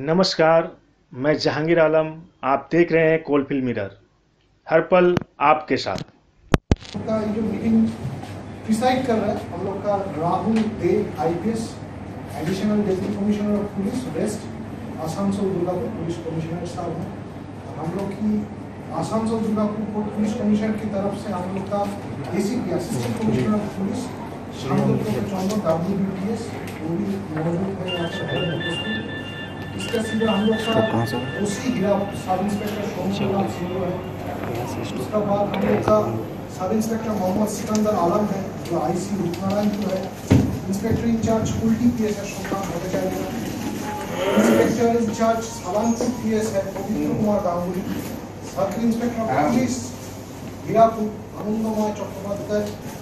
नमस्कार, मैं जहांगीर आलम। आप देख रहे हैं कोलफील्ड मिरर, हर पल आपके साथ। का ये जो मीटिंग डिसाइड कर रहा है हम लोग का Rahul De IPS additional deputy commissioner of police west Asansol Durgapur police commissioner साहब हैं। हम लोग की आसानसोल दुर्गापुर पुलिस कमिश्नर की तरफ से हम लोग का ACP assistant commissioner of police Chandra WBTS वो भी मौजूद है यहाँ पर। इसका सीधा हम लोग का OC Hirapur sub inspector Somnath Singh है। उसके बाद हम लोग का सब इंस्पेक्टर मोहम्मद सिकंदर आलम है जो IC रूपनारायणपुर है। इंस्पेक्टर इंचार्ज कुल्टी PS है Somnath Bhattacharya. Inspector incharge Salampur PS है Pavitra Kumar Ganguly. Circle inspector police Hirapur Anandamay Chattopadhyay.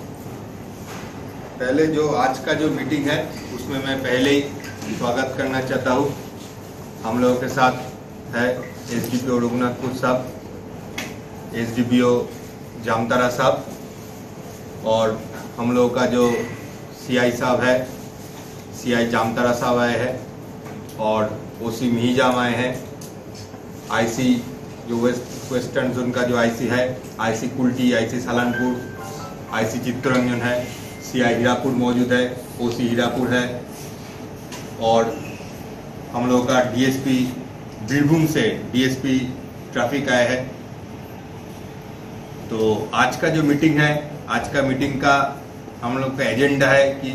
पहले जो आज का जो मीटिंग है उसमें मैं पहले ही स्वागत करना चाहता हूँ। हम लोगों के साथ है SDPO रघुनाथपुर साहब, SDPO जामतारा साहब और हम लोगों का जो CI साहब है, CI जामतारा साहब आए हैं और OC मिहिजाम आए हैं। IC जो वेस्टर्न जोन का जो IC है, IC Kulti, IC Salanpur, IC Chittaranjan है, CI हीरापुर मौजूद है, OC हीरापुर है और हम लोगों का DSP बीरभूम से DSP ट्रैफिक आए हैं। तो आज का जो मीटिंग है, आज का मीटिंग का हम लोग का एजेंडा है कि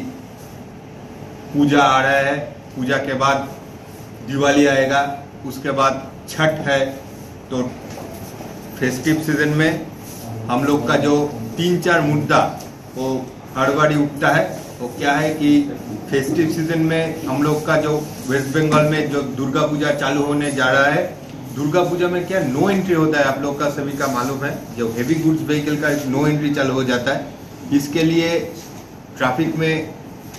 पूजा आ रहा है, पूजा के बाद दिवाली आएगा, उसके बाद छठ है। तो फेस्टिव सीजन में हम लोग का जो 3-4 मुद्दा वो हर बार उठता है। वो क्या है कि फेस्टिव सीजन में हम लोग का जो वेस्ट बंगाल में जो दुर्गा पूजा चालू होने जा रहा है, दुर्गा पूजा में क्या नो एंट्री होता है, आप लोग का सभी का मालूम है। जो हेवी गुड्स व्हीकल का नो एंट्री चालू हो जाता है। इसके लिए ट्रैफिक में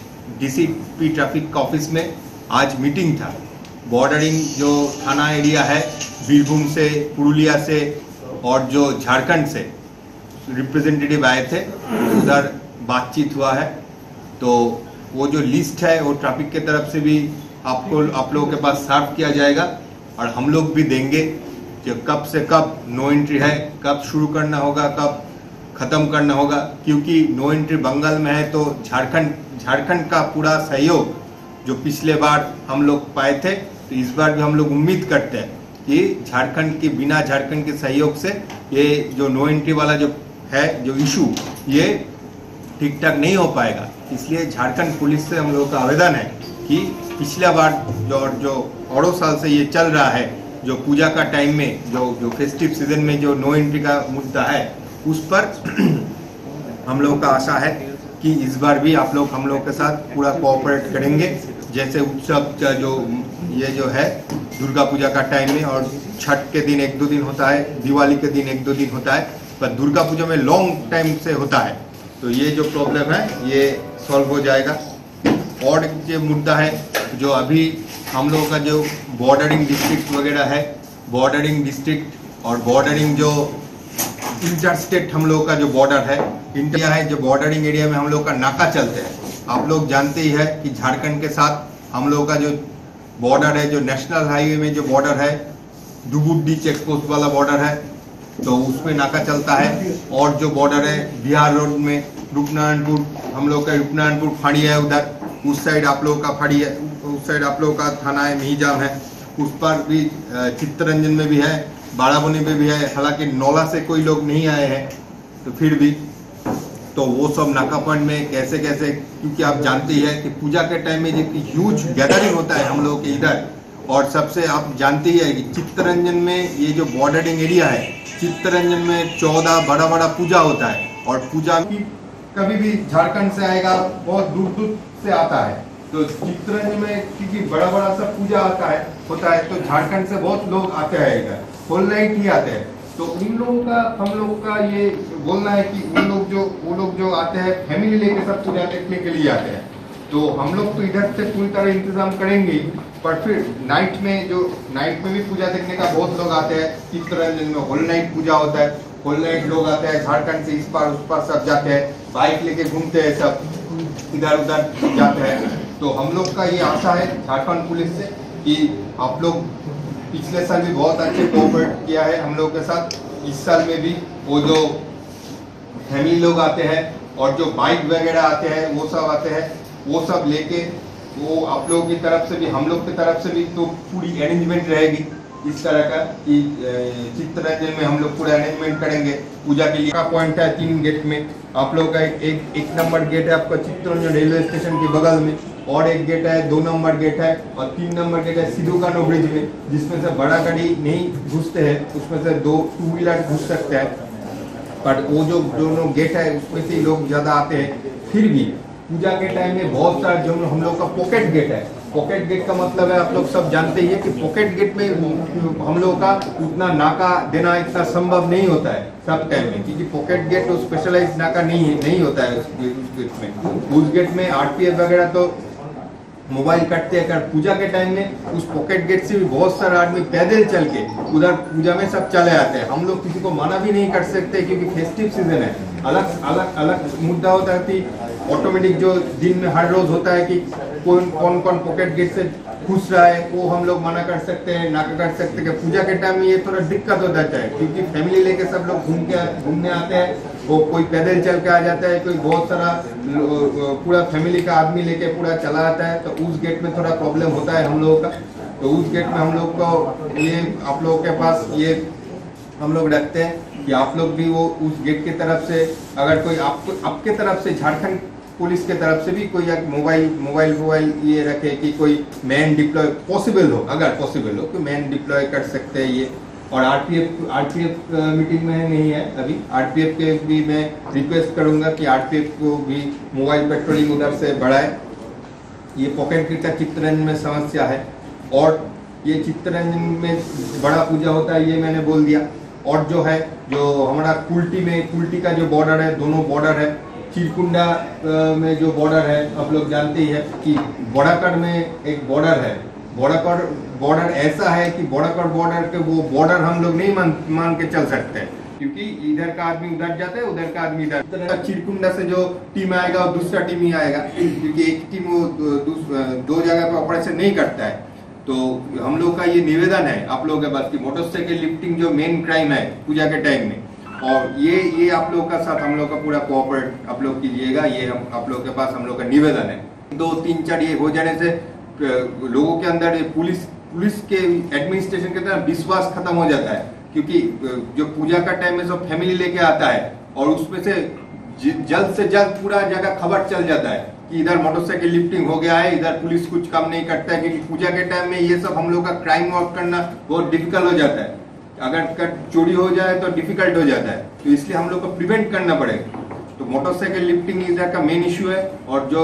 DCP ट्रैफिक का ऑफिस में आज मीटिंग था। बॉर्डरिंग जो थाना एरिया है, बीरभूम से, पुरुलिया से और जो झारखंड से रिप्रेजेंटेटिव आए थे, उधर बातचीत हुआ है। तो वो जो लिस्ट है वो ट्रैफिक के तरफ से भी आप लोगों के पास सर्व किया जाएगा और हम लोग भी देंगे कि कब से कब नो एंट्री है, कब शुरू करना होगा, कब खत्म करना होगा। क्योंकि नो एंट्री बंगाल में है तो झारखंड का पूरा सहयोग जो पिछले बार हम लोग पाए थे, तो इस बार भी हम लोग उम्मीद करते हैं कि झारखंड के बिना झारखंड के सहयोग से ये जो नो एंट्री वाला जो है जो इशू ये ठीक ठाक नहीं हो पाएगा। इसलिए झारखंड पुलिस से हम लोगों का आवेदन है कि पिछला बार जो औरों साल से ये चल रहा है, जो पूजा का टाइम में जो फेस्टिव सीजन में जो नो एंट्री का मुद्दा है, उस पर हम लोगों का आशा है कि इस बार भी आप लोग हम लोग के साथ पूरा कोऑपरेट करेंगे। जैसे उत्सव का जो है दुर्गा पूजा का टाइम में और छठ के दिन 1-2 दिन होता है, दिवाली के दिन 1-2 दिन होता है, पर दुर्गा पूजा में लॉन्ग टाइम से होता है। तो ये जो प्रॉब्लम है ये सॉल्व हो जाएगा। और जो मुद्दा है जो अभी हम लोगों का जो बॉर्डरिंग डिस्ट्रिक्ट वगैरह है, बॉर्डरिंग डिस्ट्रिक्ट और बॉर्डरिंग जो इंटर स्टेट हम लोगों का जो बॉर्डर है, इंडिया है, जो बॉर्डरिंग एरिया में हम लोग का नाका चलते हैं। आप लोग जानते ही है कि झारखंड के साथ हम लोग का जो बॉर्डर है, जो नेशनल हाईवे में जो बॉर्डर है, डुबुड्डी चेक पोस्ट वाला बॉर्डर है, तो उसमें नाका चलता है। और जो बॉर्डर है बिहार रोड में रूपनारायणपुर, हम लोग का रूपनारायणपुर फाड़ी है, उधर उस साइड आप लोगों का फाड़ी है, उस साइड आप लोगों का थाना है मिहिजाम है, उस पर भी चित्तरंजन में भी है, बाराबनी में भी है। हालांकि नौला से कोई लोग नहीं आए हैं, तो फिर भी तो वो सब नाका पॉइंट में कैसे क्योंकि आप जानते ही है कि पूजा के टाइम में जो ह्यूज गैदरिंग होता है हम लोगों के इधर। और सबसे आप जानते ही है कि चित्तरंजन में ये जो बॉर्डरिंग एरिया है, चित्तरंजन में 14 बड़ा पूजा होता है। और पूजा की कभी भी झारखंड से आएगा, बहुत दूर से आता है। तो चित्तरंजन में क्योंकि बड़ा सब पूजा होता है, तो झारखंड से बहुत लोग आते हैं इधर, होल नाइट ही आते हैं। तो उन लोगों का हम लोगों का ये बोलना है कि वो लोग जो आते हैं फैमिली लेके सब पूजा देखने के लिए आते हैं। तो हम लोग तो इधर से पूरी तरह इंतजाम करेंगे, पर फिर नाइट में भी पूजा देखने का बहुत लोग आते हैं। चित्तरंजन में होल नाइट पूजा होता है, होल नाइट लोग आते हैं, झारखंड से इस पार उस पार सब जाते हैं, बाइक लेके घूमते हैं, सब इधर उधर जाते हैं। तो हम लोग का ये आशा है झारखंड पुलिस से कि आप लोग पिछले साल भी बहुत अच्छे कोऑपरेट किया है हम लोग के साथ। इस साल में भी वो जो फैमिली लोग आते हैं और जो बाइक वगैरह आते हैं वो सब आते हैं, वो सब लेके वो आप लोगों की तरफ से भी हम लोग की तरफ से भी तो पूरी अरेंजमेंट रहेगी इस तरह का कि चित्तरंजन में हम लोग पूरा अरेंजमेंट करेंगे पूजा के लिए। का पॉइंट है 3 गेट में आप लोग का एक नंबर गेट है आपका चित्तरंजन रेलवे स्टेशन के बगल में, और एक गेट है 2 नंबर गेट है, और 3 नंबर गेट है सिधुकानो ब्रिज में, जिसमें से बड़ा गाड़ी नहीं घुसते हैं, उसमें से 2 टू व्हीलर घुस सकते हैं। पर वो जो दोनों गेट है उसमें से लोग ज्यादा आते हैं। फिर भी पूजा के टाइम में बहुत सारा जो हम लोग का पॉकेट गेट है, पॉकेट गेट का मतलब है आप लोग सब जानते ही है कि पॉकेट गेट में हम लोग का उतना नाका देना इतना संभव नहीं होता है सब टाइम में, क्योंकि पॉकेट गेट तो स्पेशलाइज नाका नहीं होता है उस गेट में। उस गेट में आरपीएफ वगैरह तो मोबाइल कटते हैं। पूजा के टाइम में उस पॉकेट गेट से भी बहुत सारा आदमी पैदल चल के उधर पूजा में सब चले आते हैं। हम लोग किसी को मना भी नहीं कर सकते क्योंकि फेस्टिव सीजन है। अलग मुद्दा होता है कि ऑटोमेटिक जो दिन में हर रोज होता है कि कौन पॉकेट गेट से घुस रहा है वो हम लोग मना कर सकते हैं, ना कर सकते हैं। पूजा के टाइम में ये थोड़ा दिक्कत हो जाता है क्योंकि फैमिली लेके सब लोग घूमने आते हैं, वो कोई पैदल चल के आ जाता है, कोई बहुत सारा पूरा फैमिली का आदमी लेके पूरा चला आता है, तो उस गेट में थोड़ा प्रॉब्लम होता है हम लोगों का। तो उस गेट में हम लोग को ये आप लोगों के पास ये हम लोग रखते हैं कि आप लोग भी वो उस गेट की तरफ से अगर कोई आपके तरफ से झारखंड पुलिस के तरफ से भी कोई मोबाइल ये रखे कि कोई मैन डिप्लॉय पॉसिबल हो, अगर पॉसिबल हो कि मैन डिप्लॉय कर सकते हैं ये। और आरपीएफ मीटिंग में नहीं है अभी, आरपीएफ के भी मैं रिक्वेस्ट करूंगा कि आरपीएफ को भी मोबाइल पेट्रोलिंग उधर से बढ़ाए। ये पॉकेट गेट का चित्तरंजन में समस्या है, और ये चित्तरंजन में बड़ा पूजा होता है ये मैंने बोल दिया। और जो है जो हमारा कुल्टी का जो बॉर्डर है, दोनों बॉर्डर है, चिरकुंडा में जो बॉर्डर है आप लोग जानते ही है कि बोड़ाकड़ में एक बॉर्डर है। बोड़ाकड़ बॉर्डर ऐसा है कि बोड़ाकड़ बॉर्डर के वो बॉर्डर हम लोग नहीं मान के चल सकते हैं, क्योंकि इधर का आदमी उधर जाता है, उधर का आदमी इधर। चिरकुंडा से जो टीम आएगा और दूसरा टीम ही आएगा, क्योंकि एक टीम वो 2 जगह पे ऑपरेशन नहीं करता है। तो हम लोग का ये निवेदन है आप लोगों के पास कि मोटरसाइकिल लिफ्टिंग जो मेन क्राइम है पूजा के टाइम में, और ये आप लोग का साथ हम लोग का पूरा कोऑपरेट आप लोग कीजिएगा, ये हम आप लोग के पास हम लोग का निवेदन है। 2, 3, 4 ये हो जाने से लोगों के अंदर पुलिस के एडमिनिस्ट्रेशन के तरफ विश्वास खत्म हो जाता है, क्योंकि जो पूजा का टाइम में सब फैमिली लेके आता है और उसमें से जल्द से जल्द पूरा जगह खबर चल जाता है कि इधर मोटरसाइकिल लिफ्टिंग हो गया है, इधर पुलिस कुछ काम नहीं करता है, क्योंकि पूजा के टाइम में ये सब हम लोग का क्राइम वर्क करना बहुत डिफिकल्ट हो जाता है। अगर चोरी हो जाए तो डिफिकल्ट हो जाता है, तो इसलिए हम लोग को प्रिवेंट करना पड़ेगा। तो मोटरसाइकिल लिफ्टिंग इधर का मेन इश्यू है। और जो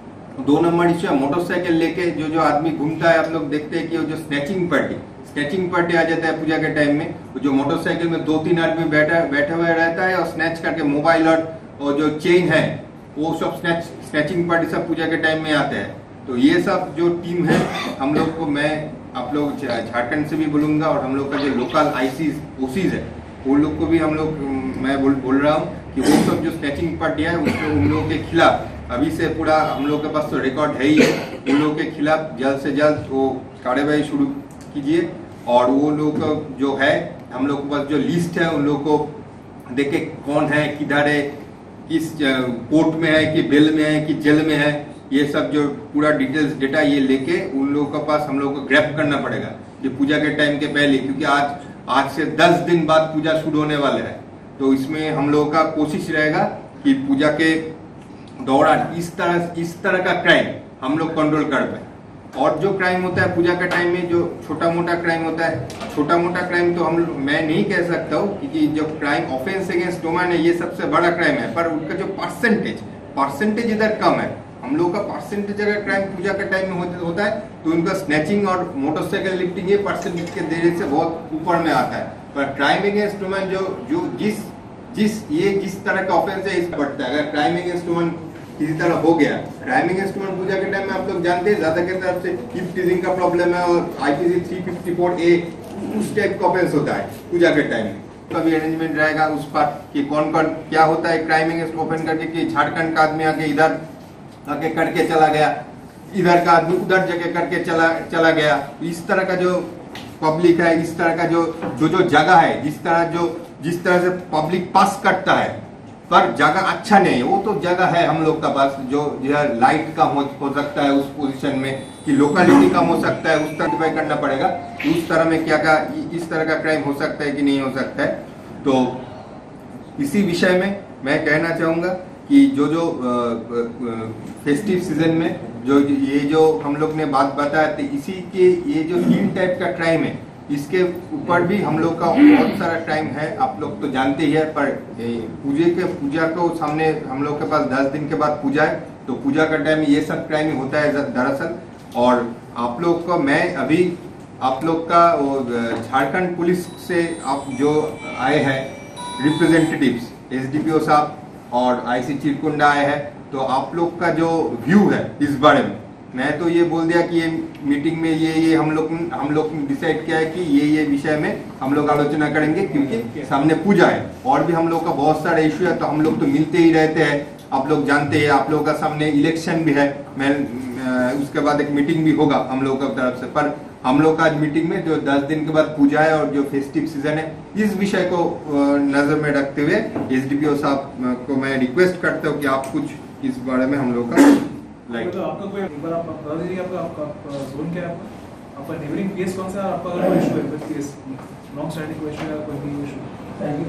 2 नंबर इश्यू है, मोटरसाइकिल लेके जो आदमी घूमता है, आप लोग देखते हैं कि वो जो स्नैचिंग पार्टी आ जाता है पूजा के टाइम में, जो मोटरसाइकिल में 2-3 आदमी बैठा हुआ रहता है और स्नैच करके मोबाइल और जो चेन है वो सब स्नैचिंग पार्टी सब पूजा के टाइम में आते हैं। तो ये सब जो टीम है हम लोग को, मैं आप लोग झारखंड से भी बोलूंगा, और हम लोग का जो लोकल ओसीज है उन लोग को भी हम लोग मैं बोल रहा हूँ कि वो सब जो स्नैचिंग पार्टी है उसको उन लोगों के खिलाफ अभी से पूरा हम लोग के पास तो रिकॉर्ड है ही है, उन लोगों के खिलाफ जल्द से जल्द वो कार्यवाही शुरू कीजिए। और वो लोग जो है हम लोग के पास जो लिस्ट है उन लोग को देखे कौन है, किधर है, किस कोर्ट में है कि बेल में है कि जेल में है, ये सब जो पूरा डिटेल्स डेटा ये लेके उन लोगों के पास हम लोग को ग्रैब करना पड़ेगा ये पूजा के टाइम के पहले, क्योंकि आज से 10 दिन बाद पूजा शुरू होने वाले है। तो इसमें हम लोगों का कोशिश रहेगा कि पूजा के दौरान इस तरह का क्राइम हम लोग कंट्रोल कर पाए। और जो क्राइम होता है पूजा के टाइम में, जो छोटा मोटा क्राइम होता है, छोटा मोटा क्राइम तो मैं नहीं कह सकता हूँ, क्योंकि जो क्राइम ऑफेंस अगेंस्ट वुमेन है ये सबसे बड़ा क्राइम है, पर उनका जो परसेंटेज इधर कम है। हम लोग का परसेंटेज अगर क्राइम पूजा के टाइम में होता है तो उनका स्नैचिंग और मोटरसाइकिल लिफ्टिंग ये परसेंटेज के देरी से बहुत ऊपर में आता है। पर क्राइम अगेंस्ट वुमेन जो जिस तरह का ऑफेंस है इस बढ़ता है। अगर क्राइम अगेंस्ट वुमेन किसी तरह हो गया, क्राइम अगेंस्ट वुमेन पूजा के टाइम में आप लोग जानते हैं ज्यादा के तरफ से हिप टीजिंग का प्रॉब्लम है, और आईपीसी 354A उस टाइप का ऑफेंस होता है पूजा के टाइम में। तो अभी अरेंजमेंट रहेगा उस पर कि कौन क्या होता है क्राइम अगेंस्ट ओपन करके, कि झारखंड का आदमी आके इधर आके करके चला गया, इधर का आदमी उधर जगह करके चला गया। इस तरह का जो पब्लिक है, इस तरह का जो जगह है, जिस तरह से पब्लिक पास करता है, पर जगह अच्छा नहीं है। वो तो जगह है हम लोग का पास, जो लाइट का हो सकता है उस पोजीशन में, कि लोकेलिटी कम हो सकता है, उस तरह करना पड़ेगा। उस तरह में क्या इस तरह का क्राइम हो सकता है कि नहीं हो सकता है। तो इसी विषय में मैं कहना चाहूंगा कि जो फेस्टिव सीजन में जो हम लोग ने बात बताया थी, इसी के ये जो 3 टाइप का क्राइम है, इसके ऊपर भी हम लोग का बहुत सारा टाइम है, आप लोग तो जानते ही है। पर पूजा को सामने हम लोग के पास 10 दिन के बाद पूजा है, तो पूजा का टाइम ये सब क्राइम होता है दरअसल। और आप लोग को मैं अभी आप लोग का झारखंड पुलिस से आप जो आए हैं रिप्रेजेंटेटिव्स, SDPO साहब और IC चिरकुंडा आए हैं, तो आप लोग का जो व्यू है इस बारे में, मैं तो ये बोल दिया कि ये मीटिंग में ये हम लोग ने डिसाइड किया है कि ये विषय में हम लोग आलोचना करेंगे, क्योंकि सामने पूजा है और भी हम लोग का बहुत सारे इश्यू है। तो हम लोग तो मिलते ही रहते हैं, आप लोग जानते हैं। आप लोगों का सामने इलेक्शन भी है, उसके बाद एक मीटिंग भी होगा हम लोग का तरफ से। पर हम लोग का आज मीटिंग में जो 10 दिन के बाद पूजा है और जो फेस्टिव सीजन है, इस विषय को नजर में रखते हुए SDPO साहब को मैं रिक्वेस्ट करता हूँ कि आप कुछ इस बारे में हम लोग का तो आपका कोई एक बार आप बता दीजिए आपका जोन क्या है, आपका नेबरिंग पीएस कौन सा, आपका कोई इशू है, कोई पीएस लॉन्ग स्टैंडिंग कोई इशू है, कोई इशू? Thank you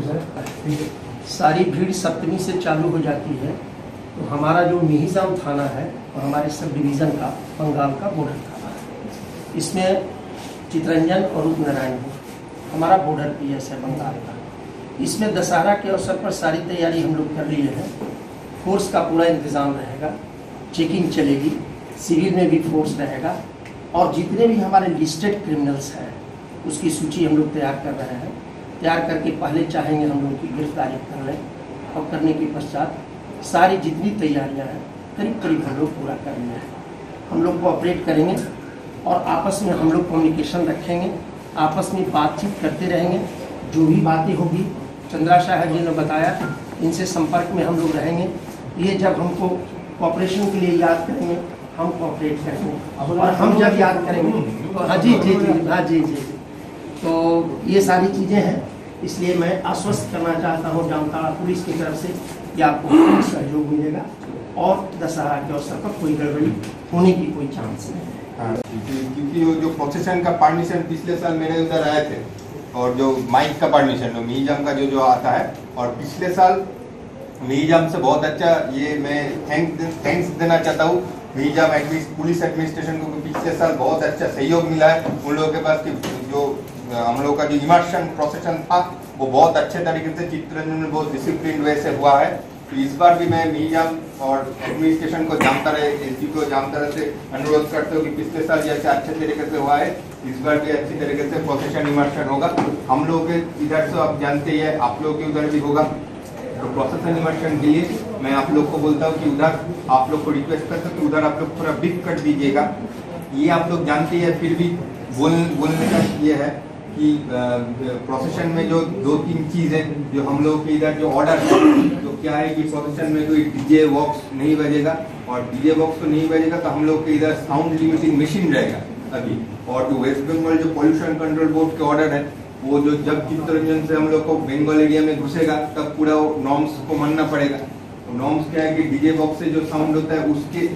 sir. सारी भीड़ सप्तमी से चालू हो जाती है। तो हमारा जो मिहिजाम थाना है और हमारे सब डिवीज़न का बंगाल का बॉर्डर थाना है। इसमें चितरंजन और रूपनारायणपुर हमारा बॉर्डर पीएस है बंगाल का। इसमें दशहरा के अवसर पर सारी तैयारी हम लोग कर लिए हैं। फोर्स का पूरा इंतज़ाम रहेगा, चेकिंग चलेगी, सिविल में भी फोर्स रहेगा, और जितने भी हमारे लिस्टेड क्रिमिनल्स हैं उसकी सूची हम लोग तैयार कर रहे हैं। तैयार करके पहले चाहेंगे हम लोग की गिरफ्तारी कर लें, और करने के पश्चात सारी जितनी तैयारियां हैं करीब करीब हम लोग पूरा कर रहे हैं। हम लोग कोऑपरेट करेंगे और आपस में हम लोग कम्युनिकेशन रखेंगे, आपस में बातचीत करते रहेंगे। जो भी बातें होगी, चंद्रा साहब जी ने बताया, इनसे संपर्क में हम लोग रहेंगे। ये जब हमको कोऑपरेशन के लिए याद करेंगे, हम कोऑपरेट करेंगे, और हम जब याद करेंगे तो हाँ जी जी जी हाँ जी जी जी। तो ये सारी चीज़ें हैं, इसलिए मैं आश्वस्त करना चाहता हूँ जामताड़ा पुलिस की तरफ से कि आपको पूरा सहयोग मिलेगा और दशहरा के अवसर पर कोई गड़बड़ी होने की कोई चांस नहीं है। क्योंकि वो जो प्रोसेशन का परमिशन पिछले साल मेरे उधर आए थे, और जो माइक का परमिशन मिहिजाम का जो आता है, और पिछले साल मिहिजाम से बहुत अच्छा, ये मैं थैंक्स देना चाहता हूँ मिहिजाम पुलिस एडमिनिस्ट्रेशन को। पिछले साल बहुत अच्छा सहयोग मिला है उन लोगों के पास, कि जो हम लोग का जो इमर्शन प्रोसेशन था वो बहुत अच्छे तरीके से चित्ररंजन में बहुत डिसिप्लिन वे से हुआ है। तो इस बार भी मैं मिहिजाम और एडमिनिस्ट्रेशन को SDPO जामताड़ा से अनुरोध करते हो कि पिछले साल जैसे अच्छे तरीके से हुआ है, इस बार भी अच्छी तरीके से प्रोसेशन इमर्शन होगा। हम लोग इधर से आप जानते ही है, आप लोग के उधर भी होगा। तो प्रोसेशन इमर्शन के लिए मैं आप लोग को बोलता हूँ कि उधर आप लोग को रिक्वेस्ट करता हूँ कि उधर आप लोग थोड़ा बिग कर दीजिएगा। ये आप लोग जानते ही है, फिर भी बोलने का ये है कि प्रोसेशन में जो 2-3 चीजें जो हम लोग के इधर जो ऑर्डर है, तो क्या है कि प्रोसेशन में कोई DJ बॉक्स नहीं बजेगा, और DJ बॉक्स तो नहीं बजेगा तो हम लोग के इधर साउंड लिमिटिंग मशीन रहेगा अभी। और जो वेस्ट बंगाल जो पोल्यूशन कंट्रोल बोर्ड के ऑर्डर है, वो जो जब चित्तरंजन से हम लोग को बंगाल एरिया में घुसेगा तब पूरा नॉर्म्स को मानना पड़ेगा। तो नॉर्म्स क्या है कि DJ बॉक्स से जो साउंड होता है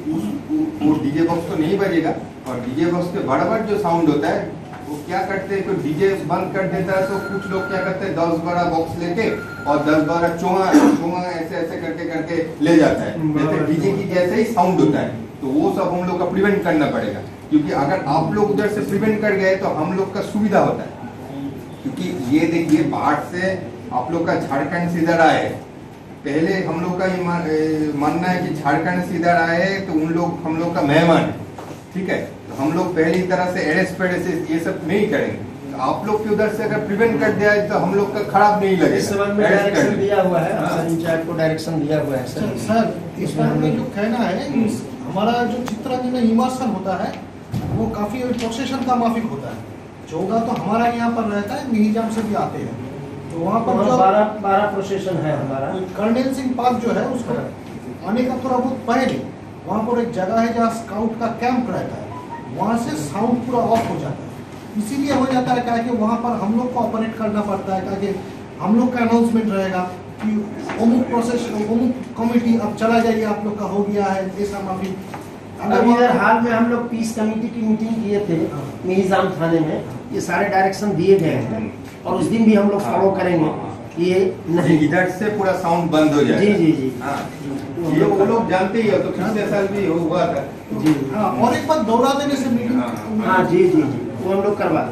वो DJ बॉक्स तो नहीं बजेगा, और DJ बॉक्स के बराबर जो साउंड होता है वो क्या करते हैं, तो DJ बंद कर देता है, तो कुछ लोग क्या करते हैं 10-12 बॉक्स लेके और 10-12 चोंगा ऐसे करके ले जाता है, जैसे DJ की जैसे ही साउंड होता है। तो वो सब हम लोग का प्रिवेंट करना पड़ेगा, क्योंकि अगर आप लोग उधर से प्रिवेंट कर गए तो हम लोग का सुविधा होता है। क्योंकि ये देखिए, बाहर से आप लोग का झारखंड से इधर आए, पहले हम लोग का ये मानना है कि झारखंड से इधर आए तो हम लोग का मेहमान है, ठीक है। तो हम लोग पहली तरह से अरेस्ट ये सब नहीं करेंगे। तो आप लोग के उधर से अगर प्रिवेंट कर दिया तो हम लोग का खराब नहीं लगेगा। इस संबंध में डायरेक्शन दिया हुआ है, सर इंचार्ज को डायरेक्शन दिया हुआ है। सर इसमें हमें जो कहना है, हमारा जो चित्ररंजन में इमर्शन होता है वो काफी प्रोसेशन का माफिक होता है। 14 तो हमारा यहाँ पर रहता है, मिहिजाम से भी आते हैं, तो वहाँ पर जो 12 प्रोसेशन है हमारा। कर्नल सिंह पार्क जो है उसको आने का थोड़ा बहुत पहले वहाँ पर एक जगह है जहाँ स्काउट का कैंप रहता है, वहाँ से साउंड पूरा ऑफ हो जाता है। इसीलिए हो जाता है क्या कि वहाँ पर हम लोग को ऑपरेट करना पड़ता है, ताकि हम लोग का अनाउंसमेंट रहेगा कि अमुक प्रोसेस अमुक कमेटी अब चला जाइए, आप लोग का हो गया है ऐसा माफी। अभी इधर हाल में हम लोग पीस कमेटी की मीटिंग किए थे मिहिजाम थाने में, ये सारे डायरेक्शन दिए गए हैं और उस दिन भी हम लोग फॉलो करेंगे। ये नहीं इधर से पूरा साउंड बंद हो जाएगा। जी जी जी हाँ, ये वो लोग जानते ही हो, तो पिछले साल भी हुआ था। जी हाँ, और एक बात दौरा देने से मीटिंग। हाँ जी जी जी, वो हम लोग करवा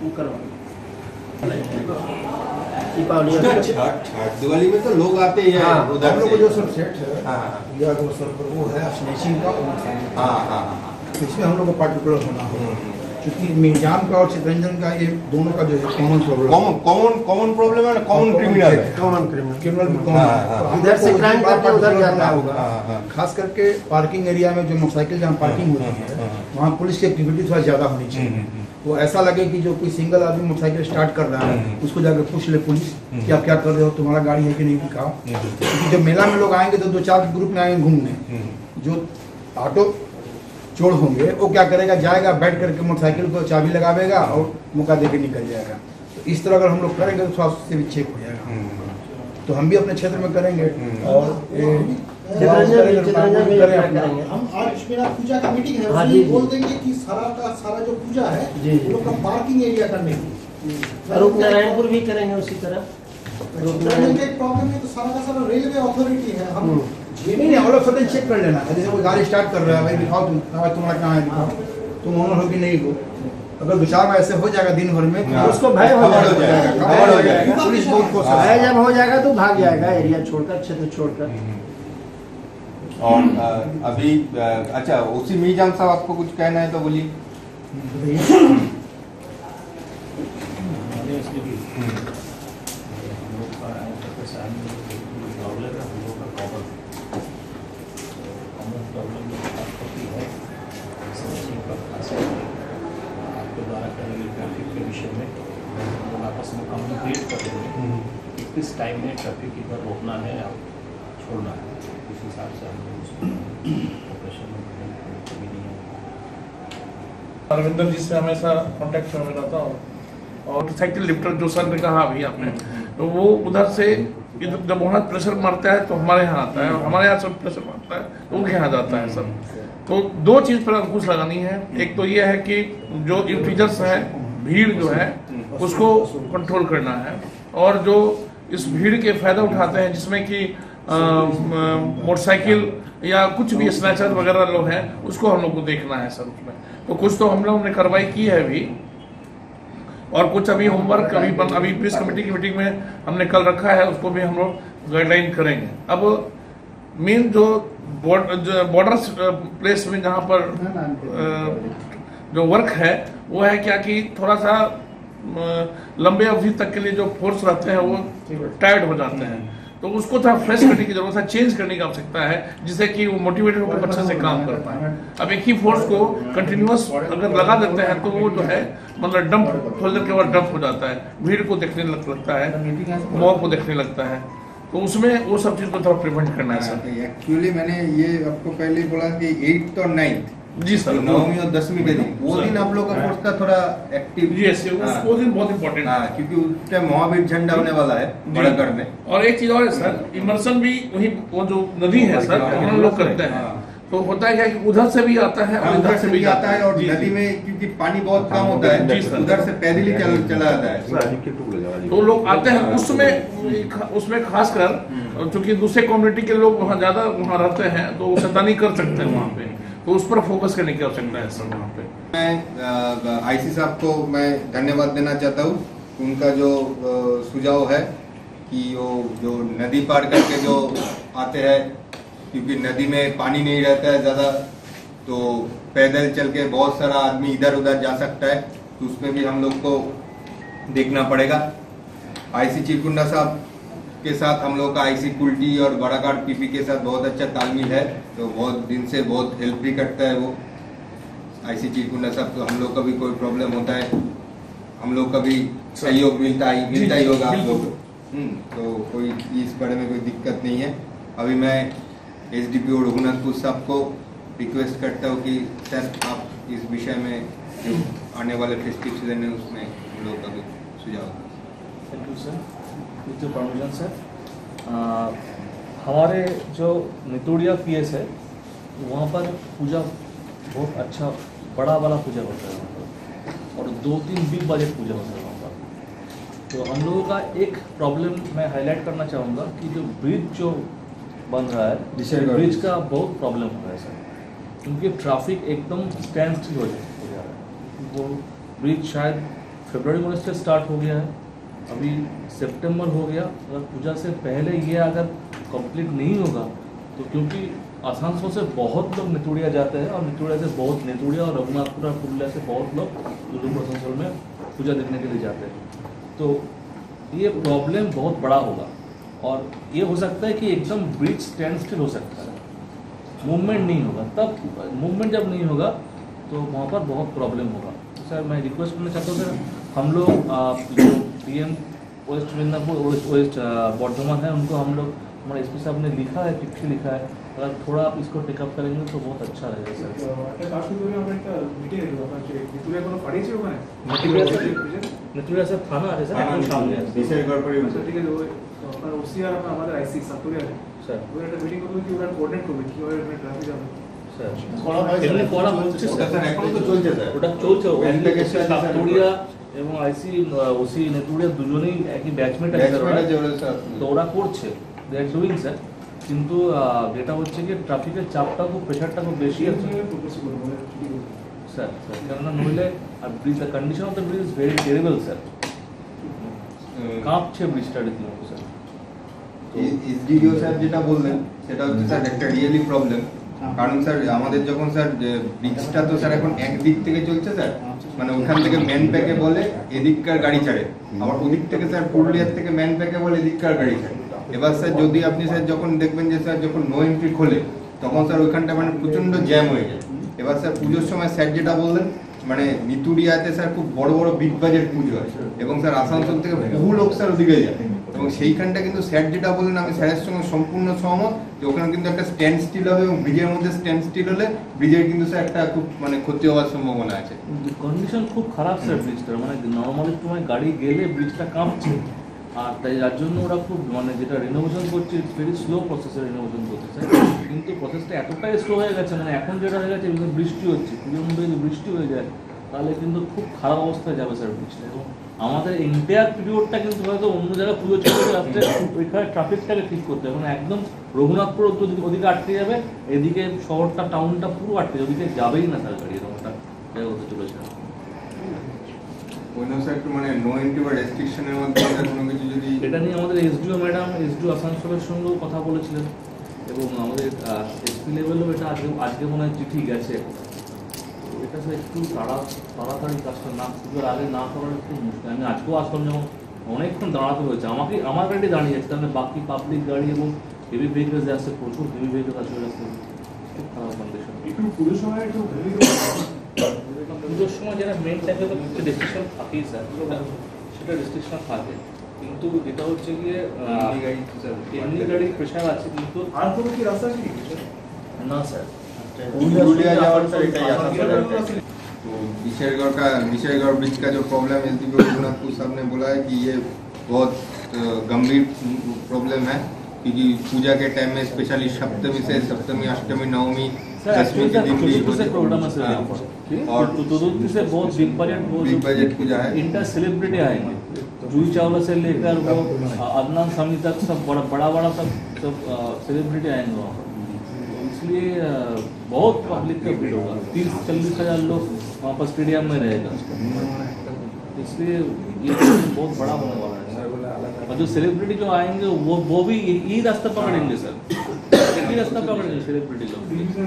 दीपावली छठ दिवाली में तो लोग आते ही हैं उधर हम लोग को से। जो सब सेट है हाँ या वो सर पर वो है स्नेचिंग का हाँ, इसमें हम लोग को पार्टिकुलर होना होगा, क्योंकि मिहिजाम का और चितरंजन का ये दोनों का जो है कॉमन प्रॉब्लम, कॉमन प्रॉब्लम है ना, कॉमन क्रिमिनल है। कॉमन क्रिमिनल क्रिमिनल भी हाँ, कॉमन इधर से क्राइम करके उधर जाता होगा। हाँ। खास करके पार्किंग एरिया में जो मोटरसाइकिल जहाँ पार्किंग होती है वहाँ पुलिस की एक्टिविटी थोड़ा ज्यादा होनी चाहिए। वो ऐसा लगे कि जो कोई सिंगल आदमी मोटरसाइकिल स्टार्ट कर रहा है उसको जाकर पूछ ले पुलिस कि आप क्या कर रहे हो, तुम्हारा गाड़ी है कि नहीं दिखाओ। क्योंकि जब मेला में लोग आएंगे तो 2-4 ग्रुप में आएंगे घूमने, जो ऑटो चोर होंगे वो क्या करेगा, जाएगा बैठ करके मोटरसाइकिल को चाबी लगावेगा और मौका देके निकल जाएगा। तो इस तरह अगर हम लोग करेंगे तो स्वास्थ्य से भी चेक हो जाएगा। तो हम भी अपने क्षेत्र में करेंगे और हम आज मेरा पूजा का मीटिंग है, हाँ उसमें जी, बोल देंगे कि सारा जो पूजा है जी, वो लोग का पार्किंग एरिया करने की। रूप नारायणपुर भी करेंगे उसी तरह। चितरंजन का एक प्रॉब्लम है, तो सारा का सारा रेलवे अथॉरिटी है, हम नहीं हम लोग स्वतः चेक कर लेना। जैसे कोई गाड़ी स्टार्ट कर रहा है, भाई दिखाओ तुम, तुम्हारा कहाँ है दिखाओ, तुम ओनर हो कि नहीं हो। अगर 2-4 बार ऐसे हो जाएगा दिन भर में हाँ। उसको भय हो जाएगा, पुलिस बहुत कोशिश भय जब हो जाएगा तो भाग जाएगा एरिया छोड़कर, क्षेत्र छोड़कर। और अभी अच्छा, उसी मिहिजाम साहब आपको कुछ कहना है तो बोलिए। आपके द्वारा करेंगे ट्रैफिक के विषय में हम लोग आपस में कम्युनिकेट कर देंगे किस टाइम में ट्रैफिक इधर रोकना है या छोड़ना है, इस हिसाब से हम लोग उसको ऑपरेशन में कभी नहीं है। रविंदर जी से हमेशा कांटेक्ट में रहता हूँ, और साइकिल लिफ्टर जो सर ने कहा अभी आपने, तो वो उधर से इधर जब वहाँ प्रेशर मारता है तो हमारे यहाँ आता है, और हमारे यहाँ सब प्रेशर मारता है तो उनके यहाँ जाता है सर। तो 2 चीज़ पर अंकुश लगानी है। एक तो ये है कि जो यूटीजर्स है, भीड़ जो है उसको कंट्रोल करना है, और जो इस भीड़ के फायदा उठाते हैं जिसमें कि मोटरसाइकिल या कुछ भी स्नैचर वगैरह लोग हैं, उसको हम लोग को देखना है सर। उसमें तो कुछ तो हम लोगों ने कार्रवाई की है अभी, और कुछ अभी होमवर्क अभी पीस कमेटी की मीटिंग में हमने कल रखा है, उसको भी हम लोग गाइडलाइन करेंगे। अब मेन जो बॉर्डर प्लेस में जहाँ पर जो वर्क है वो है क्या कि थोड़ा सा लंबे अवधि तक के लिए जो फोर्स रहते हैं वो टायर्ड हो जाते हैं, तो उसको थोड़ा फ्रेश करने की जरूरत है, चेंज करने की आवश्यकता है, जिससे कि वो मोटिवेटेड होकर अच्छे से काम कर पाए। अब एक ही फोर्स को कंटिन्यूअस अगर लगा देते हैं तो वो जो है मतलब डंप, थोड़ी देर के बाद डंप हो जाता है, भीड़ को देखने लगता है, मॉब को देखने लगता है, तो उसमें वो सब चीज को थोड़ा प्रिवेंट करना है सर। एक्चुअली मैंने ये आपको पहले बोला कि 8th और 9th जी सर, 9वीं और 10वीं के दिन, वो दिन आप लोग का फोर्स का थोड़ा एक्टिव। यस, वो दिन बहुत इंपॉर्टेंट है, क्योंकि उस टाइम महावीर झंडा होने वाला है बड़ागढ़ में। और एक चीज और है सर, इमर्शन भी वही वो जो नदी है सर, हम लोग करते हैं, तो होता है क्या कि उधर से भी आता है और उधर से भी आता है, और नदी में क्योंकि पानी बहुत कम होता है, उधर से पैदल ही चला जाता है, तो लोग आते हैं उसमें खासकर, क्योंकि दूसरे कम्युनिटी के लोग वहाँ ज्यादा वहाँ रहते हैं तो शैतानी कर सकते हैं वहाँ पे, तो उस पर फोकस करने की आवश्यकता है सर वहाँ पे। मैं आईसी साहब को मैं धन्यवाद देना चाहता हूँ, उनका जो सुझाव है कि वो जो नदी पार करके जो आते हैं, क्योंकि नदी में पानी नहीं रहता है ज़्यादा, तो पैदल चल के बहुत सारा आदमी इधर उधर जा सकता है, तो उसमें भी हम लोग को देखना पड़ेगा। आईसी चिरकुंडा साहब के साथ हम लोग का आईसी कुल्टी और बड़ाघाट पीपी के साथ बहुत अच्छा तालमेल है, तो बहुत दिन से बहुत हेल्प भी करता है वो आईसी चिरकुंडा साहब। तो हम लोग का भी कोई प्रॉब्लम होता है, हम लोग का भी सहयोग मिलता ही होगा आप लोग को, तो कोई इस बारे में कोई दिक्कत नहीं है। अभी मैं एसडीपीओ रघुनाथपुर साहब को रिक्वेस्ट करता हूँ कि सर आप इस विषय में जो आने वाले फेस्टिव सीजन है उसमें हम लोग का भी सुझाव। Thank you sir, with your permission sir. हमारे जो नितोड़िया पीएस है वहाँ पर पूजा बहुत अच्छा बड़ा वाला पूजा होता है वहाँ पर, और 2-3 बिग बजट पूजा होता है वहाँ पर। तो हम लोगों का एक प्रॉब्लम मैं हाईलाइट करना चाहूँगा कि जो ब्रिज जो बन रहा है, ब्रिज का बहुत प्रॉब्लम हो रहा है सर, क्योंकि ट्रैफिक एकदम स्टैंड स्टिल हो जा रहा है। वो ब्रिज शायद फरवरी में से स्टार्ट हो गया है, अभी सितंबर हो गया। अगर पूजा से पहले ये अगर कंप्लीट नहीं होगा तो, क्योंकि आसानसोल से बहुत लोग नितोड़िया जाते हैं और नितोड़िया से बहुत नितोड़िया और रघुनाथपुर और पुरुलिया से बहुत लोग उधमपुर आसानसोल में पूजा देखने के लिए जाते हैं। तो ये प्रॉब्लम बहुत बड़ा होगा और ये हो सकता है कि एकदम ब्रिज स्टैंड स्टिल हो सकता है, मूवमेंट नहीं होगा। तब मूवमेंट जब नहीं होगा तो वहाँ पर बहुत प्रॉब्लम होगा। तो सर मैं रिक्वेस्ट करना चाहता हूँ सर, हम लोग जो PM west Midnapore west Bardhaman है उनको हम लोग हमारे SP साहब ने लिखा है, चिट्ठी लिखा है, अगर थोड़ा आप इसको टेकअप करेंगे तो बहुत अच्छा रहेगा सर। नितोड़िया से थाना আছে স্যার, এখন সামনে আছে ডিসাইড করার পরে ঠিক আছে। ওই আপনার OCR আমাদের IC সাতরিয়া স্যার ওরা একটা মিটিং করবে কি ওরা কোঅর্ডিনেট করবে কি ওরা ট্রাফিক জ্যাম স্যার এমনি করা হচ্ছে স্যার, এখন তো চলছে স্যার, ওটা চলছে। ওইদিকে সাতরিয়া এবং IC OC নিতোড়িয়া দুজনেই একই ব্যাচমেট আছে স্যার, তো ওরা করছে, দে আর ডুইং স্যার। কিন্তু যেটা হচ্ছে কি ট্রাফিকের চাপটা খুব প্রেশারটা খুব বেশি আছে স্যার। কেননা নইলে আর bridge the condition of the bridge is very terrible sir, কাঁপছে ব্রিজটা রীতিমতো স্যার। SDO স্যার যেটা বললেন সেটা হচ্ছে স্যার একটা রিয়েলি প্রবলেম, কারণ স্যার আমাদের যখন স্যার ব্রিজটা তো স্যার এখন একদিক থেকে চলছে স্যার, মানে ওখান থেকে ম্যান প্যাকে বলে এদিককার গাড়ি ছাড়ে, আবার ওদিক থেকে স্যার পুরুলিয়ার থেকে ম্যান প্যাকে বলে এদিককার গাড়ি ছাড়ে। এবার স্যার যদি আপনি স্যার যখন দেখবেন যে স্যার যখন নো এন্ট্রি খোলে তখন স্যার ওইখানটা মানে প্রচণ্ড জ্যাম হয়ে যায়। এবার স্যার পুজোর সময় স্যার যেটা বললেন মানে নিতুড়িয়াতে স্যার খুব বড় বড় বিগ বাজেট পুজো হয় এবং স্যার আসানসোল থেকে বহু লোক স্যার ওদিকে যায়, এবং সেইখানটা কিন্তু স্যার যেটা বললেন আমি স্যারের সঙ্গে সম্পূর্ণ সহমত যে ওখানে কিন্তু একটা স্ট্যান্ড স্টিল হবে এবং ব্রিজের মধ্যে স্ট্যান্ড স্টিল হলে ব্রিজের কিন্তু স্যার একটা খুব মানে ক্ষতি হওয়ার সম্ভাবনা আছে। কন্ডিশন খুব খারাপ স্যার ব্রিজটার, মানে নর্মালি সময় গাড়ি গেলে ব্রিজটা কাঁপছে, আর তাই যার জন্য ওরা খুব মানে যেটা রিনোভেশন করছে ইটস ভেরি স্লো প্রসেসে রিনোভেশন করছে স্যার, কিন্তু প্রসেসটা এতটাই স্লো হয়ে গেছে, মানে এখন যেটা হয়ে গেছে বৃষ্টি হচ্ছে, পুজোর মধ্যে যদি বৃষ্টি হয়ে যায় তাহলে কিন্তু খুব খারাপ অবস্থায় যাবে স্যার ব্রিজটা। এবং আমাদের এন্টায়ার পিরিয়ডটা কিন্তু হয়তো অন্য জায়গায় পুজো চলে আসতে ওইখানে ট্রাফিকটাকে ঠিক করতে হবে, মানে একদম রঘুনাথপুর ওদিকে আটকে যাবে, এদিকে শহরটা টাউনটা পুরো আটকে যাবে, ওদিকে যাবেই না স্যার গাড়ি, এরকমটা জায়গা হতে চলেছে। মানে নো এন্ট্রি বা রেস্ট্রিকশনের মধ্যে কোনো কিছু যদি এটা নিয়ে আমাদের SDO ম্যাডাম SDO আসানসোলের সঙ্গেও কথা বলেছিলেন এবং আমাদের SP লেভেলেও এটা আজকে মনে হয় চিঠি গেছে। এটা স্যার একটু তাড়াতাড়ি কাজটা না পুজোর আগে না করার একটু মুশকিল। আমি আজকেও আসলাম যেমন অনেকক্ষণ দাঁড়াতে হয়েছে, আমার গাড়ি দাঁড়িয়ে যাচ্ছে, তাহলে বাকি পাবলিক গাড়ি এবং হেভি ভেহিকেলস যাচ্ছে, প্রচুর হেভি ভেহিকেল আসবে রাস্তায়, খুব খারাপ কন্ডিশন। একটু পুজোর সময় একটু পুজোর সময় যারা মেন টাইপের কিছু রেস্ট্রিকশন থাকেই স্যার, সেটা রেস্ট্রিকশন থাকে, কিন্তু এটা হচ্ছে গিয়ে এমনি গাড়ির প্রেশার আছে, কিন্তু আর কোনো কি রাস্তা আছে কি না স্যার पुरुलिया जावर सर इतना यात्रा तो विशेषगढ़ ब्रिज का जो प्रॉब्लम SDO रघुनाथपुर साहब ने बोला है कि ये बहुत गंभीर प्रॉब्लम है, क्योंकि पूजा के टाइम में स्पेशली सप्तमी से सप्तमी अष्टमी नवमी दसवीं के दिन भी प्रोग्राम है और तुदुर्ती से बहुत बिग बजट पूजा है, इंटर सेलिब्रिटी आएंगे, जूही चावला से लेकर वो अदनान सामी तक सब बड़ा सब सेलिब्रिटी आएंगे वहाँ पर, इसलिए बहुत पब्लिक का भीड़ होगा, 30-40 हज़ार लोग वहाँ पर स्टेडियम में रहेगा, इसलिए ये बहुत बड़ा होने वाला है। और जो सेलिब्रिटी जो आएंगे वो भी यही रास्ता पकड़ेंगे सर, यही रास्ता पकड़ेंगे सेलिब्रिटी लोग।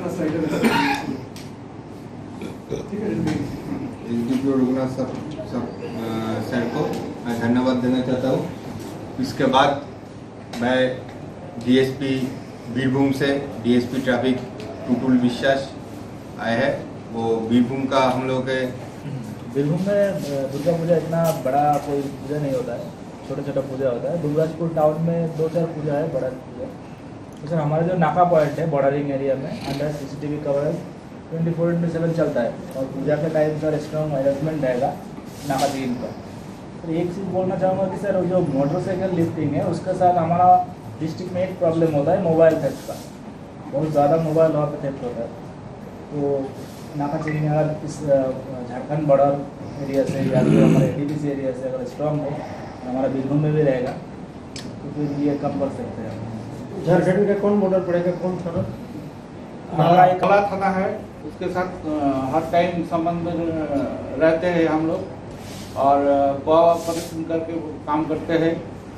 SDO रघुनाथ सर को मैं धन्यवाद देना चाहता हूँ। इसके बाद मैं DSP बीरभूम से DSP ट्रैफिक टुटुल विश्वास आए हैं, वो बीरभूम का हम लोग के बीरभूम में दुर्गा पूजा इतना बड़ा कोई पूजा नहीं होता है, छोटा छोटा पूजा होता है। दुर्गाजपुर टाउन में 2-4 पूजा है, बड़ा पूजा तो सर हमारा जो नाका पॉइंट है बॉर्डरिंग एरिया में अंडर CCTV कवरेज 24/7 चलता है और पूजा के टाइम सर स्ट्रॉन्ग मैनेजमेंट रहेगा नाका 3 पर। तो एक चीज़ बोलना चाहूँगा कि सर जो मोटरसाइकिल लिफ्टिंग है उसके साथ हमारा डिस्ट्रिक्ट में एक प्रॉब्लम होता है मोबाइल थेफ्ट का, बहुत ज़्यादा मोबाइल वहाँ पर थेफ्ट होता है। तो नाका चेकिंग अगर इस झारखंड बॉर्डर एरिया से या फिर हमारे ADPC एरिया से अगर स्ट्रॉन्ग हो हमारा बीरभूम में भी रहेगा तो फिर ये कम कर सकते हैं। झारखंड का कौन बॉर्डर पड़ेगा, कौन थाना? हमारा एक कला थाना है, उसके साथ हर टाइम संबंध रहते हैं हम लोग और परिश्रम करके काम करते हैं।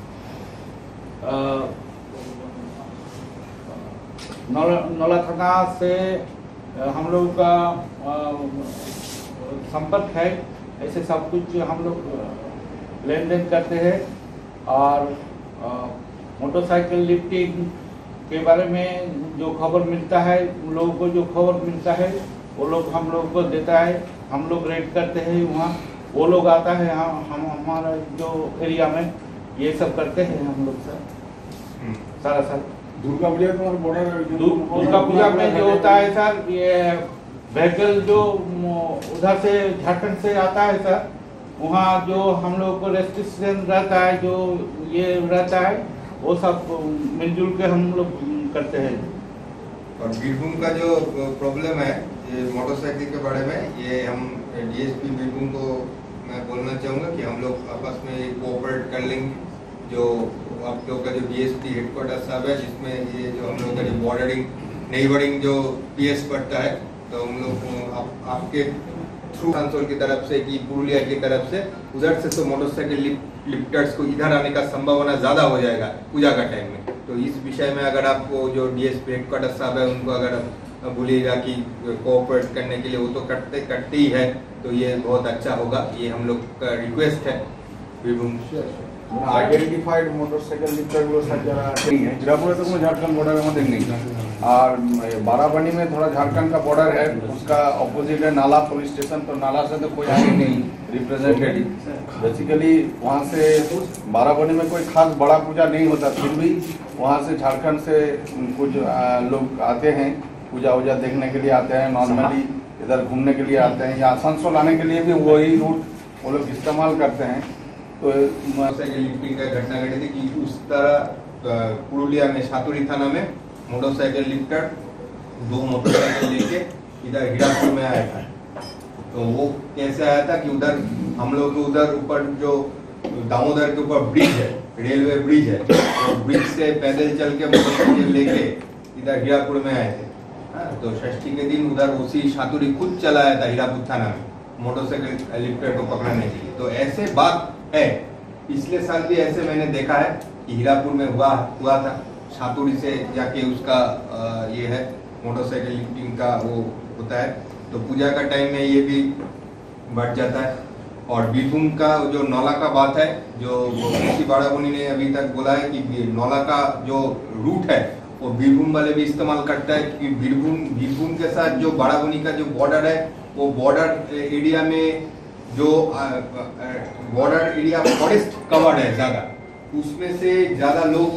नौला थाना से हम लोग का संपर्क है, ऐसे सब कुछ हम लोग लेन देन करते हैं और मोटरसाइकिल लिफ्टिंग के बारे में जो खबर मिलता है उन लोगों को जो खबर मिलता है वो लोग हम लोग को देता है, हम लोग रेड करते हैं वहाँ, वो लोग आता है हम हमारा जो एरिया में ये सब करते हैं हम लोग सर सारा सर। दुर्गा पूजा तो बॉर्डर दुर्गा पूजा में जो होता है सर ये व्हीकल जो उधर से झारखंड से आता है सर, वहाँ जो हम लोग को रेस्ट्रिक्शन रहता है जो ये रहता है वो सब मिलजुल के हम लोग करते हैं। और बीरभूम का जो प्रॉब्लम है ये मोटरसाइकिल के बारे में, ये हम DSP बीरभूम को मैं बोलना चाहूँगा कि हम लोग आपस में कोऑपरेट कर लेंगे। जो आप लोग का जो DSP हेडक्वार्टर साहब है जिसमें ये जो हम लोग का जो बॉर्डरिंग नेबरिंग जो PS पड़ता है, तो हम लोग आपके थ्रू आसानसोल की तरफ से कि पुरुलिया की तरफ से उधर से तो मोटरसाइकिल लिफ्टर्स को इधर आने का संभावना ज़्यादा हो जाएगा पूजा का टाइम में। तो इस विषय में अगर आपको जो DSP हेडक्वार्टर साहब है उनको अगर बोलिएगा कि कोऑपरेट करने के लिए, वो तो करते ही है, तो ये बहुत अच्छा होगा। ये हम लोग का रिक्वेस्ट है बीरभूम। আইডেন্টিফাইড মোটরসাইকেল লিফটারগুলো সব যারা नहीं है जिरापुर तो কোনো झारखंड बॉर्डर में नहीं है और बाराबनी में थोड़ा झारखंड का बॉर्डर है, उसका ऑपोजिट है नाला पुलिस स्टेशन, तो नाला से तो कोई आगे नहीं रिप्रेजेंटेटिव। बेसिकली वहाँ से बाराबनी में कोई खास बड़ा पूजा नहीं होता, फिर भी वहाँ से झारखंड से कुछ लोग आते हैं, पूजा वूजा देखने के लिए आते हैं, नॉर्मली इधर घूमने के लिए आते हैं, या आसनसोल आने के लिए भी वही रूट वो लोग इस्तेमाल करते हैं। तो मोटरसाइकिल लिफ्टिंग का घटना घटी थी कि उस तरह पुरुलिया में सातुरी थाना में मोटरसाइकिल लिफ्टर 2 मोटरसाइकिल लेके इधर हीरापुर में आया था। तो वो कैसे आया था कि उधर हम लोग उधर ऊपर जो दामोदर के ऊपर ब्रिज है, रेलवे ब्रिज है, तो ब्रिज से पैदल चल के मोटरसाइकिल लेके इधर हीरापुर में आए थे। तो षष्ठी के दिन उधर उसी सातुरी खुद चलाया था हीरापुर थाना में मोटरसाइकिल लिफ्टर को पकड़ने के लिए। तो ऐसे बात है, पिछले साल भी ऐसे मैंने देखा है कि हीरापुर में हुआ था, सातुरी से जाके उसका ये है मोटरसाइकिल लिफ्टिंग का वो होता है। तो पूजा का टाइम में ये भी बढ़ जाता है। और बीरभूम का जो नौला का बात है, जो बाड़ाबोनी ने अभी तक बोला है कि नौला का जो रूट है वो बीरभूम वाले भी इस्तेमाल करता है, क्योंकि बीरभूम के साथ जो बाड़ाबोनी का जो बॉर्डर है वो बॉर्डर एरिया में जो बॉर्डर एरिया फॉरेस्ट कवर्ड है ज्यादा, उसमें से ज्यादा लोग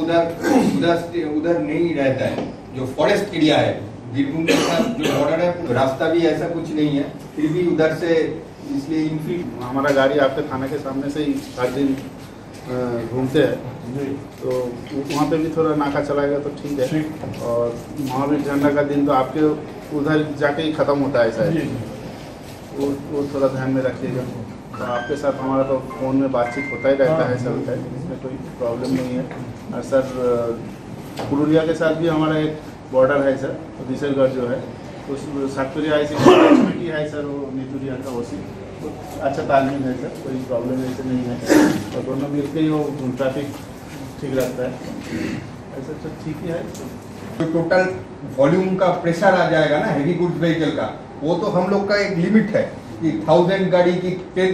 उधर नहीं रहता है। जो फॉरेस्ट एरिया है बीरभूम के साथ जो बॉर्डर है, रास्ता भी ऐसा कुछ नहीं है, फिर भी उधर से इसलिए इनफील्ड हमारा गाड़ी आपके थाने के सामने से ही हर दिन घूमते हैं, तो वहाँ पे भी थोड़ा नाका चलाएगा तो ठीक है। और महावीर झंडा का दिन तो आपके उधर जाके ही खत्म होता है शायद, वो थोड़ा ध्यान में रखिएगा। तो आपके साथ हमारा तो फ़ोन में बातचीत होता ही रहता है सर, इसमें कोई प्रॉब्लम नहीं है। और सर पुरुलिया के साथ भी हमारा एक बॉर्डर है सर, दिशरगढ़ जो है उस सातुरिया ICT है सर, वो नीतुरिया का ओसी, तो अच्छा तालमेल है सर, कोई प्रॉब्लम ऐसे नहीं है। और दोनों मिलकर ही वो ट्रैफिक ठीक रहता है, ऐसा सब ठीक ही है। जो टोटल वॉल्यूम का प्रेशर आ जाएगा ना हेवी गुड्स व्हीकल का, वो तो हम लोग का एक लिमिट है कि 1000 गाड़ी की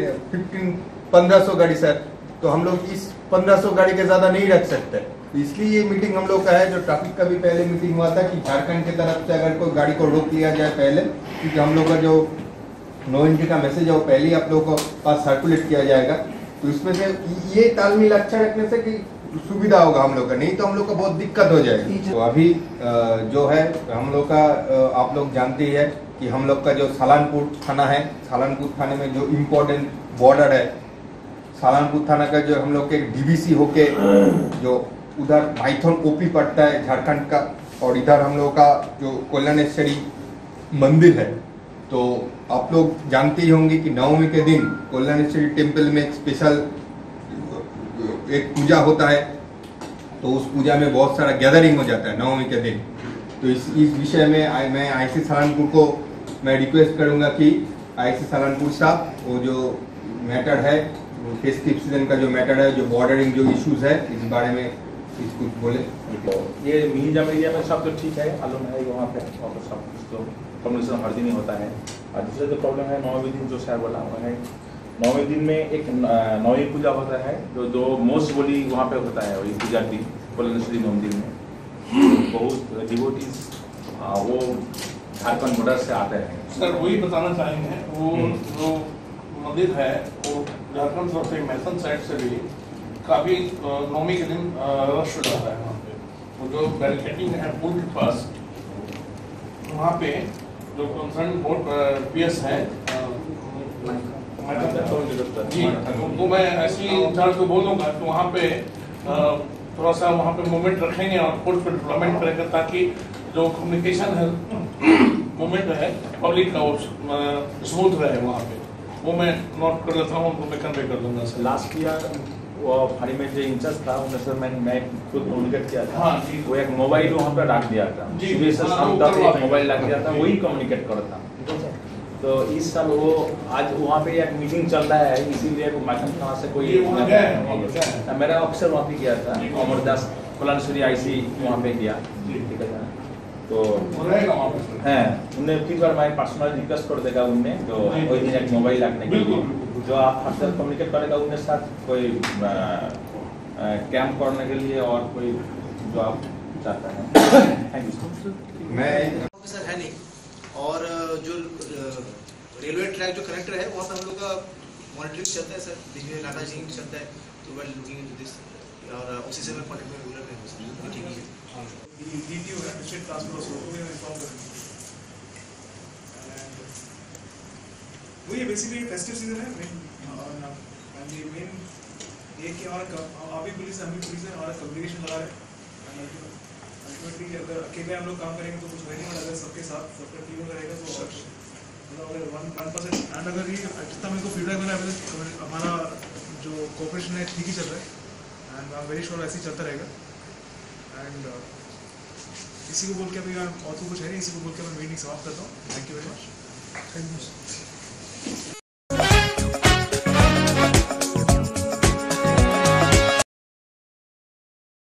1500 गाड़ी सर, तो हम लोग इस 1500 गाड़ी के ज्यादा नहीं रख सकते। इसलिए ये मीटिंग हम लोग का है। जो ट्रैफिक का भी पहले मीटिंग हुआ था कि झारखंड की तरफ से अगर कोई गाड़ी को रोक लिया जाए पहले, क्योंकि हम लोग का जो नो एंट्री का मैसेज है वो पहले ही आप लोगों को पास सर्कुलेट किया जाएगा। तो इसमें से ये तालमेल अच्छा रखने से कि सुविधा होगा हम लोग का, नहीं तो हम लोग का बहुत दिक्कत हो जाएगी। तो अभी जो है हम लोग का आप लोग जानते ही है कि हम लोग का जो सालानपुर थाना है, सालानपुर थाने में जो इम्पोर्टेंट बॉर्डर है, सालानपुर थाना का जो हम लोग के डीवीसी होके जो उधर माइथन ओपी पड़ता है झारखंड का, और इधर हम लोग का जो कल्याणेश्वरी मंदिर है। तो आप लोग जानते ही होंगे कि नवमी के दिन कल्याणेश्वरी टेम्पल में एक स्पेशल एक पूजा होता है, तो उस पूजा में बहुत सारा गैदरिंग हो जाता है नवमी के दिन। तो इस विषय में मैं आईसी सालानपुर को मैं रिक्वेस्ट करूंगा कि आईसी सालानपुर साहब वो जो मैटर है, फेस्टिव सीजन का जो मैटर है, जो बॉर्डरिंग जो इश्यूज है, इस बारे में कुछ बोले। ये मिहिजाम एरिया में सब तो ठीक है, मालूम है वहाँ पे और सब कुछ तो कम्युनिकेशन हर दिन ही होता है। और दूसरा जो प्रॉब्लम है नौवीं दिन जो सर बोला वो है, नौवीं दिन में एक नौवीं पूजा होता है जो मोस्ट बोली वहाँ पे होता है, वही पूजा दिन कल्याणेश्वरी मंदिर में बहुत डिवोटीज वो झारखंड बॉर्डर से आते हैं। सर वही बताना चाहेंगे, वो जो मंदिर है वो झारखंड तरफ से मैसन साइड से भी काफ़ी नौमी के दिन रश हो जाता है वहाँ पे। वो जो बैरिकेडिंग है पुल के पास, वहाँ पे जो कंसर्न बोर्ड पीएस है जी, उनको मैं ऐसी इंचार्ज को बोल दूंगा कि वहाँ पे थोड़ा सा वहाँ पे मूवमेंट रखेंगे और फोर्स पे डेवलपमेंट करेंगे, ताकि जो कम्युनिकेशन है मूवमेंट है पब्लिक का वो स्मूथ रहे वहाँ पे। वो मैं नोट कर लेता हूँ, उनको मैं कन्वे कर दूंगा सर। लास्ट ईयर वो फाड़ी में जो इंचार्ज था उन्हें सर मैं खुद कम्युनिकेट किया था। हाँ जी, वो एक मोबाइल वहाँ पे रख दिया था, सुबह से शाम तक एक मोबाइल रख दिया था, वही कम्युनिकेट करता। तो इस साल वो आज वहाँ पे एक मीटिंग चल रहा है, इसीलिए माइथन थाना से कोई मेरा ऑफिसर वहाँ पे गया था, अमरदास कल्याणेश्वरी आईसी वहाँ पे गया, ठीक है। तो है उन्हें फिर बार मैं पर्सनल रिक्वेस्ट कर देगा उन्हें जो कोई दिन एक मोबाइल रखने के लिए, जो आप पर्सनल कम्युनिकेट करेगा उनके साथ कोई कैंप करने के लिए और कोई जो आप चाहता है। Thank you. मैं ऑफिसर है नहीं, और जो रेलवे ट्रैक जो कनेक्टर है वहाँ पे हम लोग का मॉनिटरिंग चलता है सर, बीच में नाका चेकिंग चलता है, तो वेल लुकिंग इनटू दिस, और उसी से मैं कॉन्टेक्ट में रेगुलर में हूँ सर, ठीक है। DTO है डिस्ट्रिक्ट ट्रांसपोर्ट को मैं इन्फॉर्म करूँगा। वही बेसिकली फेस्टिव सीजन है मेन, और ये मेन ये कि हमारा आप भी पुलिस हम भी पुलिस है, हमारा कम्युनिकेशन लगा है। अल्टीमेटली अगर अकेले हम लोग काम करेंगे तो कुछ नहीं होगा, अगर सबके साथ सबका टीम रहेगा तो मतलब अगर 1% एंड अगर ये जितना मेरे को फीडबैक मिला है हमारा जो कोऑपरेशन है ठीक ही चल रहा है, and I am very sure ऐसे ही चलता रहेगा। एंड इसी को बोल के अभी और तो कुछ है नहीं, इसी को बोल के मैं मीटिंग समाप्त करता हूँ। Thank you very much. Thank you.